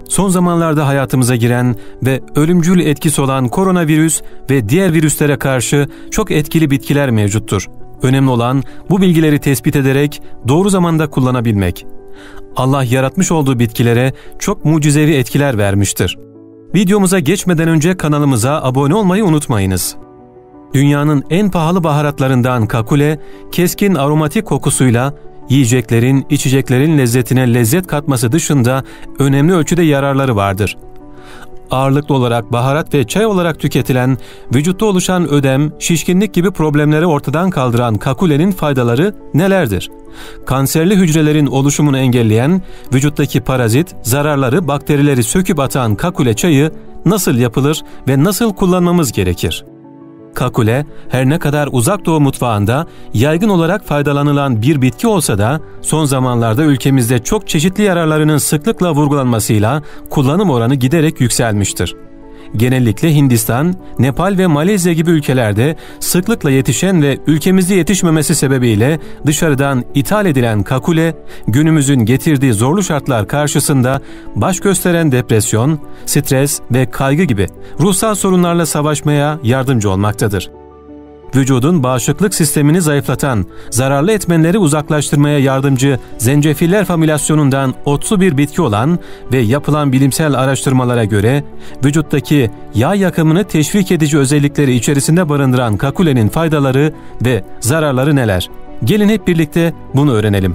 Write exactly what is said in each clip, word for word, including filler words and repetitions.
Son zamanlarda hayatımıza giren ve ölümcül etkisi olan koronavirüs ve diğer virüslere karşı çok etkili bitkiler mevcuttur. Önemli olan bu bilgileri tespit ederek doğru zamanda kullanabilmek. Allah yaratmış olduğu bitkilere çok mucizevi etkiler vermiştir. Videomuza geçmeden önce kanalımıza abone olmayı unutmayınız. Dünyanın en pahalı baharatlarından kakule, keskin aromatik kokusuyla yiyeceklerin, içeceklerin lezzetine lezzet katması dışında önemli ölçüde yararları vardır. Ağırlıklı olarak baharat ve çay olarak tüketilen, vücutta oluşan ödem, şişkinlik gibi problemleri ortadan kaldıran kakulenin faydaları nelerdir? Kanserli hücrelerin oluşumunu engelleyen, vücuttaki parazit, zararları, bakterileri söküp atan kakule çayı nasıl yapılır ve nasıl kullanmamız gerekir? Kakule, her ne kadar Uzak Doğu mutfağında yaygın olarak faydalanılan bir bitki olsa da son zamanlarda ülkemizde çok çeşitli yararlarının sıklıkla vurgulanmasıyla kullanım oranı giderek yükselmiştir. Genellikle Hindistan, Nepal ve Malezya gibi ülkelerde sıklıkla yetişen ve ülkemizde yetişmemesi sebebiyle dışarıdan ithal edilen kakule, günümüzün getirdiği zorlu şartlar karşısında baş gösteren depresyon, stres ve kaygı gibi ruhsal sorunlarla savaşmaya yardımcı olmaktadır. Vücudun bağışıklık sistemini zayıflatan, zararlı etmenleri uzaklaştırmaya yardımcı zencefiller familyasyonundan otlu bir bitki olan ve yapılan bilimsel araştırmalara göre vücuttaki yağ yakımını teşvik edici özellikleri içerisinde barındıran kakulenin faydaları ve zararları neler? Gelin hep birlikte bunu öğrenelim.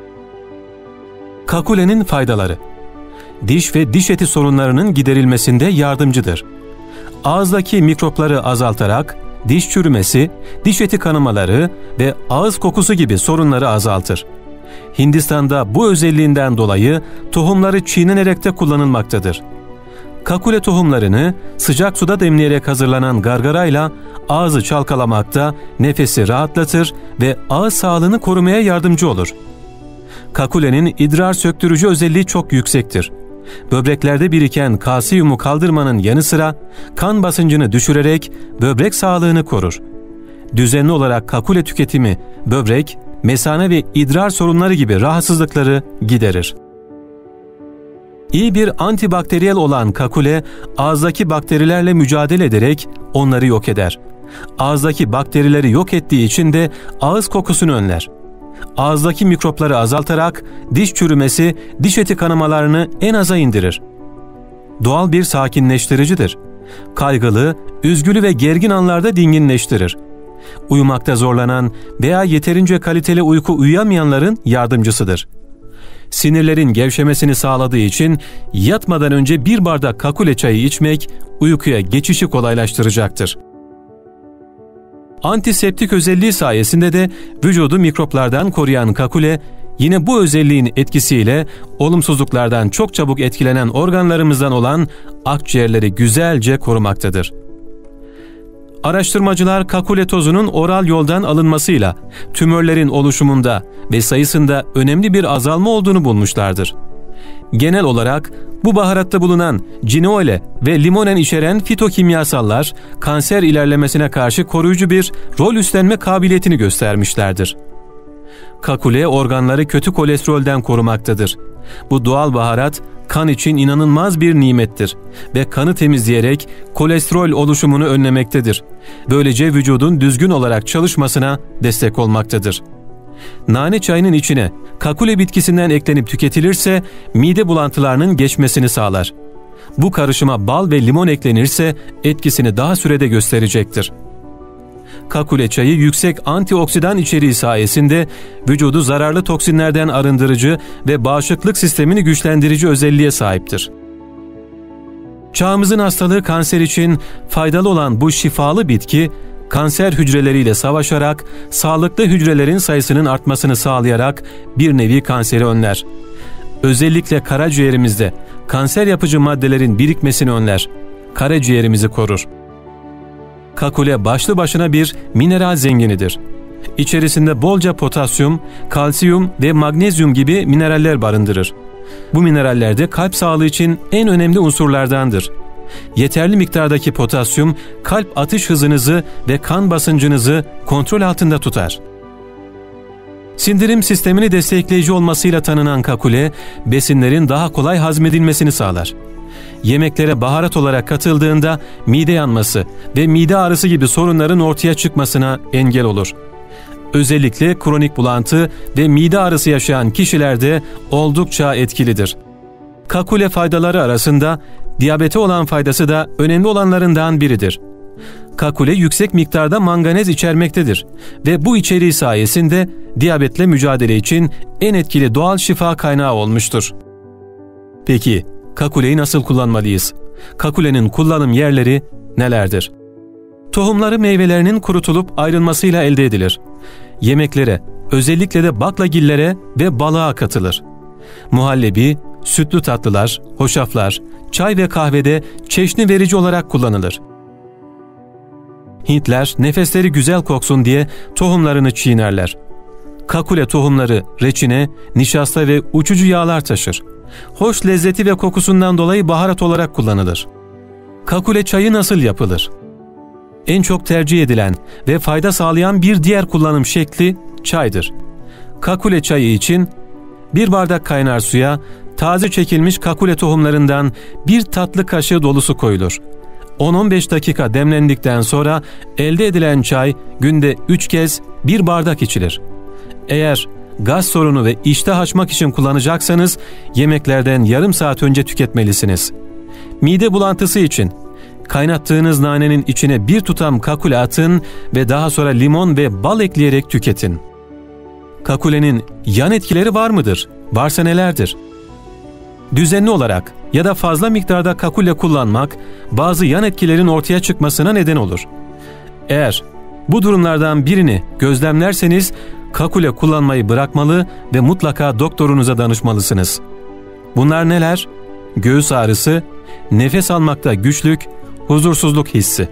Kakulenin faydaları: diş ve diş eti sorunlarının giderilmesinde yardımcıdır. Ağızdaki mikropları azaltarak diş çürümesi, diş eti kanamaları ve ağız kokusu gibi sorunları azaltır. Hindistan'da bu özelliğinden dolayı tohumları çiğnenerek de kullanılmaktadır. Kakule tohumlarını sıcak suda demleyerek hazırlanan gargarayla ağzı çalkalamakta nefesi rahatlatır ve ağız sağlığını korumaya yardımcı olur. Kakulenin idrar söktürücü özelliği çok yüksektir. Böbreklerde biriken kalsiyumu kaldırmanın yanı sıra kan basıncını düşürerek böbrek sağlığını korur. Düzenli olarak kakule tüketimi böbrek, mesane ve idrar sorunları gibi rahatsızlıkları giderir. İyi bir antibakteriyel olan kakule, ağızdaki bakterilerle mücadele ederek onları yok eder. Ağızdaki bakterileri yok ettiği için de ağız kokusunu önler. Ağızdaki mikropları azaltarak diş çürümesi, diş eti kanamalarını en aza indirir. Doğal bir sakinleştiricidir. Kaygılı, üzgülü ve gergin anlarda dinginleştirir. Uyumakta zorlanan veya yeterince kaliteli uyku uyuyamayanların yardımcısıdır. Sinirlerin gevşemesini sağladığı için yatmadan önce bir bardak kakule çayı içmek uykuya geçişi kolaylaştıracaktır. Antiseptik özelliği sayesinde de vücudu mikroplardan koruyan kakule, yine bu özelliğin etkisiyle olumsuzluklardan çok çabuk etkilenen organlarımızdan olan akciğerleri güzelce korumaktadır. Araştırmacılar kakule tozunun oral yoldan alınmasıyla tümörlerin oluşumunda ve sayısında önemli bir azalma olduğunu bulmuşlardır. Genel olarak bu baharatta bulunan cinoole ve limonen içeren fitokimyasallar kanser ilerlemesine karşı koruyucu bir rol üstlenme kabiliyetini göstermişlerdir. Kakule organları kötü kolesterolden korumaktadır. Bu doğal baharat kan için inanılmaz bir nimettir ve kanı temizleyerek kolesterol oluşumunu önlemektedir. Böylece vücudun düzgün olarak çalışmasına destek olmaktadır. Nane çayının içine kakule bitkisinden eklenip tüketilirse mide bulantılarının geçmesini sağlar. Bu karışıma bal ve limon eklenirse etkisini daha sürede gösterecektir. Kakule çayı yüksek antioksidan içeriği sayesinde vücudu zararlı toksinlerden arındırıcı ve bağışıklık sistemini güçlendirici özelliğe sahiptir. Çağımızın hastalığı kanser için faydalı olan bu şifalı bitki, kanser hücreleriyle savaşarak sağlıklı hücrelerin sayısının artmasını sağlayarak bir nevi kanseri önler. Özellikle karaciğerimizde kanser yapıcı maddelerin birikmesini önler. Karaciğerimizi korur. Kakule başlı başına bir mineral zenginidir. İçerisinde bolca potasyum, kalsiyum ve magnezyum gibi mineraller barındırır. Bu mineraller de kalp sağlığı için en önemli unsurlardandır. Yeterli miktardaki potasyum kalp atış hızınızı ve kan basıncınızı kontrol altında tutar. Sindirim sistemini destekleyici olmasıyla tanınan kakule, besinlerin daha kolay hazmedilmesini sağlar. Yemeklere baharat olarak katıldığında mide yanması ve mide ağrısı gibi sorunların ortaya çıkmasına engel olur. Özellikle kronik bulantı ve mide ağrısı yaşayan kişilerde oldukça etkilidir. Kakule faydaları arasında diyabete olan faydası da önemli olanlarından biridir. Kakule yüksek miktarda manganez içermektedir ve bu içeriği sayesinde diyabetle mücadele için en etkili doğal şifa kaynağı olmuştur. Peki, kakuleyi nasıl kullanmalıyız? Kakulenin kullanım yerleri nelerdir? Tohumları meyvelerinin kurutulup ayrılmasıyla elde edilir. Yemeklere, özellikle de baklagillere ve balığa katılır. Muhallebi, sütlü tatlılar, hoşaflar, çay ve kahvede çeşni verici olarak kullanılır. Hintler nefesleri güzel koksun diye tohumlarını çiğnerler. Kakule tohumları reçine, nişasta ve uçucu yağlar taşır. Hoş lezzeti ve kokusundan dolayı baharat olarak kullanılır. Kakule çayı nasıl yapılır? En çok tercih edilen ve fayda sağlayan bir diğer kullanım şekli çaydır. Kakule çayı için bir bardak kaynar suya taze çekilmiş kakule tohumlarından bir tatlı kaşığı dolusu koyulur. on on beş dakika demlendikten sonra elde edilen çay günde üç kez bir bardak içilir. Eğer gaz sorunu ve iştah açmak için kullanacaksanız yemeklerden yarım saat önce tüketmelisiniz. Mide bulantısı için kaynattığınız nanenin içine bir tutam kakule atın ve daha sonra limon ve bal ekleyerek tüketin. Kakulenin yan etkileri var mıdır? Varsa nelerdir? Düzenli olarak ya da fazla miktarda kakule kullanmak bazı yan etkilerin ortaya çıkmasına neden olur. Eğer bu durumlardan birini gözlemlerseniz kakule kullanmayı bırakmalı ve mutlaka doktorunuza danışmalısınız. Bunlar neler? Göğüs ağrısı, nefes almakta güçlük, huzursuzluk hissi.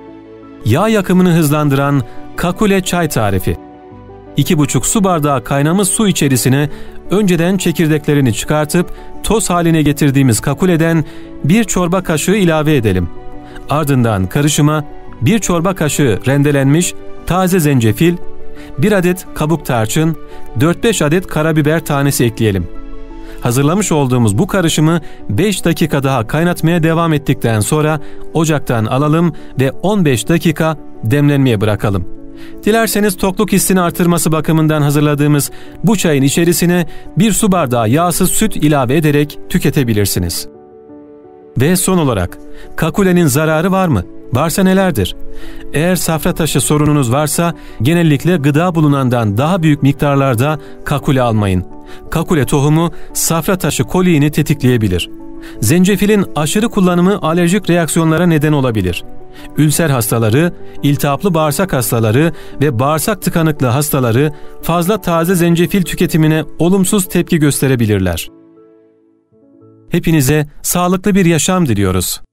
Yağ yakımını hızlandıran kakule çay tarifi. iki buçuk su bardağı kaynamış su içerisine önceden çekirdeklerini çıkartıp toz haline getirdiğimiz kakuleden bir çorba kaşığı ilave edelim. Ardından karışıma bir çorba kaşığı rendelenmiş taze zencefil, bir adet kabuk tarçın, dört beş adet karabiber tanesi ekleyelim. Hazırlamış olduğumuz bu karışımı beş dakika daha kaynatmaya devam ettikten sonra ocaktan alalım ve on beş dakika demlenmeye bırakalım. Dilerseniz tokluk hissini artırması bakımından hazırladığımız bu çayın içerisine bir su bardağı yağsız süt ilave ederek tüketebilirsiniz. Ve son olarak, kakulenin zararı var mı? Varsa nelerdir? Eğer safra taşı sorununuz varsa genellikle gıda bulunandan daha büyük miktarlarda kakule almayın. Kakule tohumu safra taşı koliğini tetikleyebilir. Zencefilin aşırı kullanımı alerjik reaksiyonlara neden olabilir. Ülser hastaları, iltihaplı bağırsak hastaları ve bağırsak tıkanıklığı hastaları fazla taze zencefil tüketimine olumsuz tepki gösterebilirler. Hepinize sağlıklı bir yaşam diliyoruz.